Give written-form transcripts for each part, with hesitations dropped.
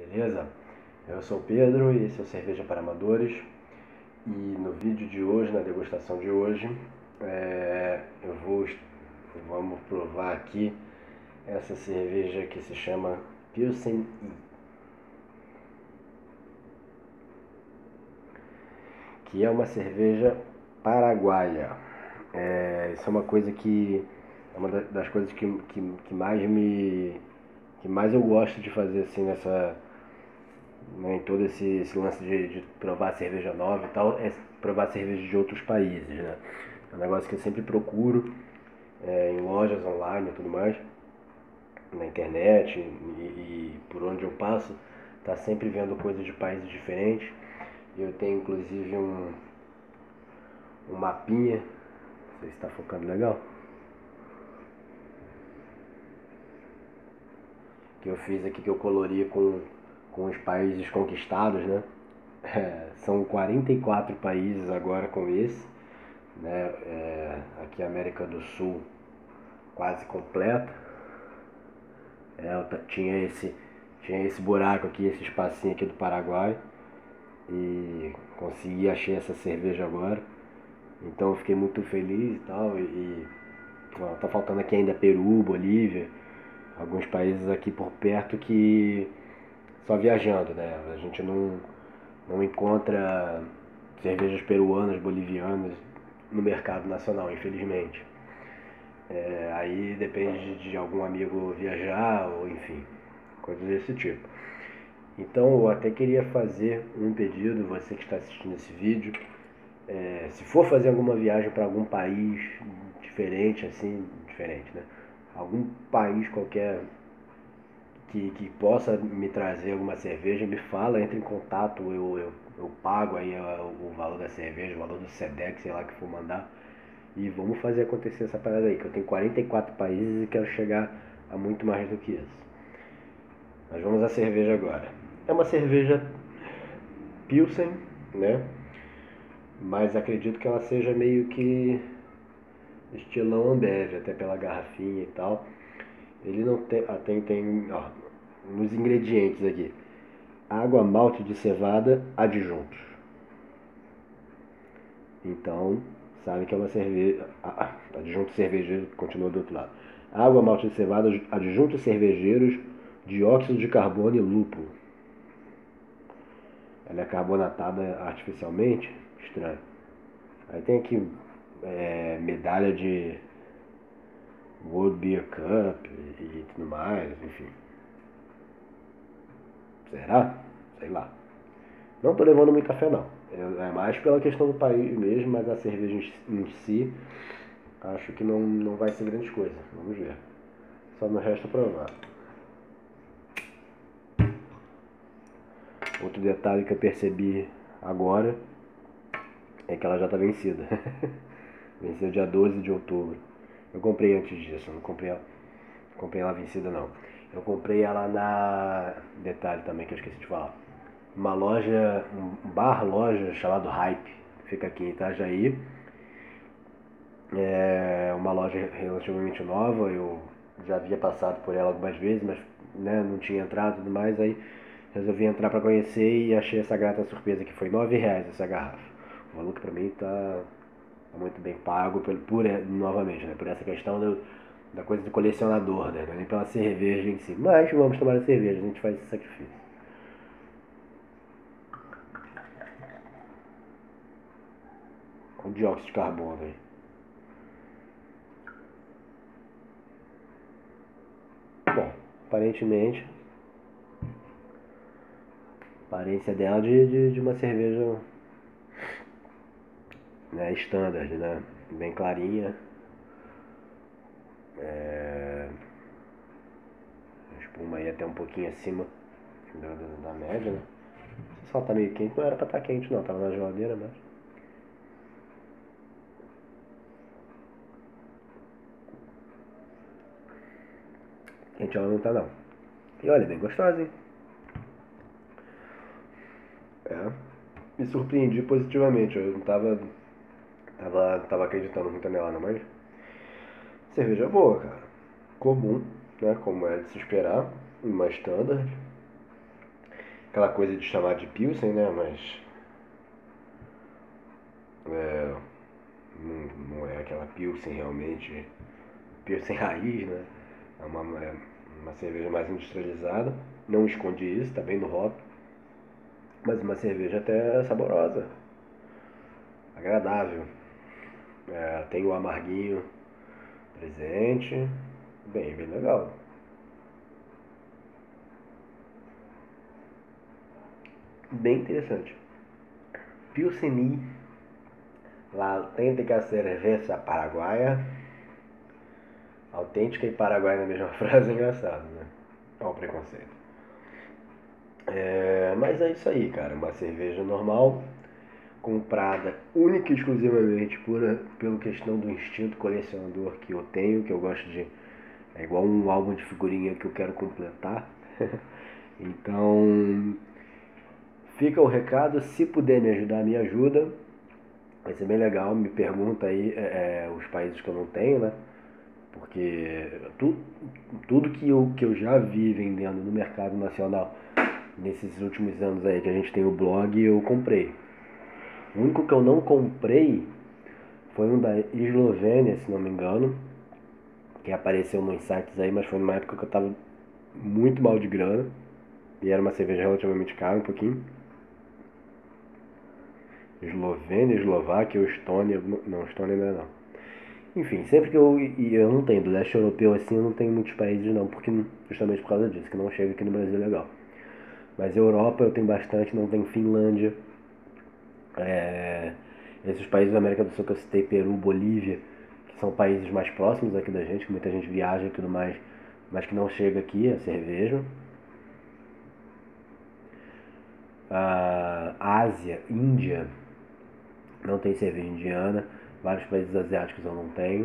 beleza? Eu sou o Pedro e esse é o Cerveja para Amadores. E no vídeo de hoje, na degustação de hoje, vamos provar aqui essa cerveja que se chama Pilsen I, que é uma cerveja paraguaia. Isso é uma coisa que é uma das coisas que mais eu gosto de fazer assim nessa, né, em todo esse lance de provar cerveja nova e tal, é provar cerveja de outros países, né? É um negócio que eu sempre procuro em lojas online e tudo mais, na internet e por onde eu passo, tá sempre vendo coisas de países diferentes. Eu tenho inclusive um mapinha, não sei se está focando legal, que eu fiz aqui, que eu colori com os países conquistados, né? São 44 países agora com esse, né? Aqui a América do Sul quase completa. Tinha esse buraco aqui, esse espacinho aqui do Paraguai, e achei essa cerveja agora. Então eu fiquei muito feliz e tal. Tá faltando aqui ainda Peru, Bolívia, alguns países aqui por perto que só viajando, né? A gente não encontra cervejas peruanas, bolivianas no mercado nacional, infelizmente. Aí depende de algum amigo viajar, ou enfim, coisas desse tipo. Então eu até queria fazer um pedido, você que está assistindo esse vídeo, se for fazer alguma viagem para algum país diferente, assim, diferente, né? Algum país qualquer que possa me trazer alguma cerveja, me fala, entra em contato, eu pago aí o valor da cerveja, o valor do SEDEX, sei lá que for mandar. E vamos fazer acontecer essa parada aí, que eu tenho 44 países e quero chegar a muito mais do que isso. Mas vamos à cerveja agora. É uma cerveja Pilsen, né? Mas acredito que ela seja meio que estilão Ambev, até pela garrafinha e tal. Ele não tem, ó, nos ingredientes aqui: água, malte de cevada, adjuntos. Então, sabe que é uma cerveja. Adjuntos cervejeiros, continua do outro lado. Água, malte de cevada, adjuntos cervejeiros, dióxido de carbono e lúpulo. Ela é carbonatada artificialmente? Estranho. Aí tem aqui medalha de World Beer Cup e tudo mais, enfim. Será? Sei lá. Não tô levando muita fé não. É mais pela questão do país mesmo, mas a cerveja em si, acho que não vai ser grande coisa. Vamos ver. Só me resta provar. Outro detalhe que eu percebi agora é que ela já está vencida. Venceu dia 12 de outubro. Eu comprei antes disso, eu não comprei ela vencida não. Eu comprei ela na... Detalhe também que eu esqueci de falar. Uma loja, um bar-loja chamado Hype. Fica aqui em Itajaí. É uma loja relativamente nova. Eu já havia passado por ela algumas vezes, mas né, não tinha entrado e tudo mais. Aí resolvi entrar para conhecer e achei essa grata surpresa que foi R$9 essa garrafa. O valor que pra mim tá muito bem pago novamente, né, por essa questão da coisa do colecionador, né, nem pela cerveja em si. Mas vamos tomar a cerveja, a gente faz esse sacrifício. Com dióxido de carbono aí. Bom, aparentemente, a aparência dela de uma cerveja, né, standard, né, bem clarinha. A espuma aí até um pouquinho acima da média, né. Se ela tá meio quente, não era pra estar quente não, tava na geladeira, mas... Quente ela não tá não. E olha, bem gostosa, hein? Me surpreendi positivamente, eu não tava acreditando muito nela não, mas... Cerveja boa, cara. Comum, né, como é de se esperar, uma standard. aquela coisa de chamar de Pilsen, né? Mas é, não é aquela Pilsen realmente, Pilsen raiz, né? É uma cerveja mais industrializada, não esconde isso, tá bem no rótulo, mas uma cerveja até saborosa, agradável. Tem o amarguinho presente, bem legal. Bem interessante. Pilseni, la auténtica cerveja paraguaia. Autêntica e paraguaia na mesma frase é engraçado, né? Olha o preconceito. Mas é isso aí, cara. Uma cerveja normal, comprada única e exclusivamente pela questão do instinto colecionador que eu tenho, que eu gosto de. É igual um álbum de figurinha que eu quero completar. Então, fica o recado. Se puder me ajudar, me ajuda. Vai ser bem legal. Me pergunta aí os países que eu não tenho, né? Porque tudo que eu já vi vendendo no mercado nacional nesses últimos anos aí que a gente tem o blog, eu comprei. O único que eu não comprei foi um da Eslovênia, se não me engano, que apareceu nos sites aí, mas foi numa época que eu tava muito mal de grana e era uma cerveja relativamente cara, um pouquinho. Eslovênia, Eslováquia ou Estônia, não, Estônia não é não. Enfim, sempre que eu não tenho do leste europeu assim, eu não tenho muitos países não, porque justamente por causa disso, que não chega aqui no Brasil legal. Mas Europa eu tenho bastante, não tem Finlândia. É, esses países da América do Sul que eu citei, Peru, Bolívia, que são países mais próximos aqui da gente, que muita gente viaja e tudo mais, mas que não chega aqui a cerveja. A Ásia, Índia, não tem cerveja indiana. Vários países asiáticos eu não tenho.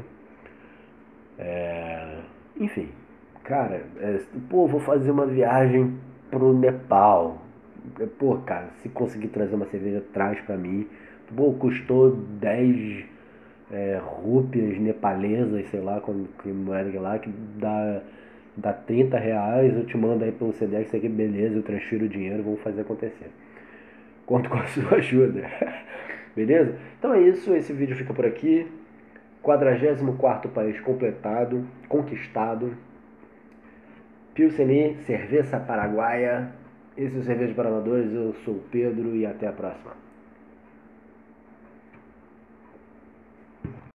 Enfim, cara, pô, vou fazer uma viagem pro Nepal. Pô, cara, se conseguir trazer uma cerveja, traz pra mim. Pô, custou 10 rúpias nepalesas, sei lá, que moeda lá, que dá R$ 30. Eu te mando aí pelo Sedex, isso aqui, beleza, eu transfiro o dinheiro, vamos fazer acontecer. Conto com a sua ajuda. Beleza? Então é isso, esse vídeo fica por aqui. 44º país completado, conquistado. Pilseni, cerveja paraguaia. Esse é o Cerveja para Amadores, eu sou o Pedro e até a próxima.